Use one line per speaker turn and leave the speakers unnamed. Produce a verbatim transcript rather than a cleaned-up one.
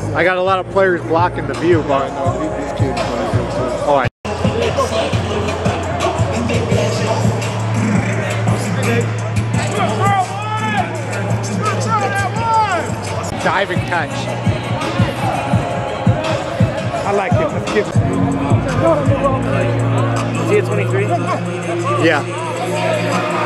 I got a lot of players blocking the view, but
These kids play good too.
oh, I dive and catch.
I like it. Let's give it.
Is he a twenty-three?
Yeah.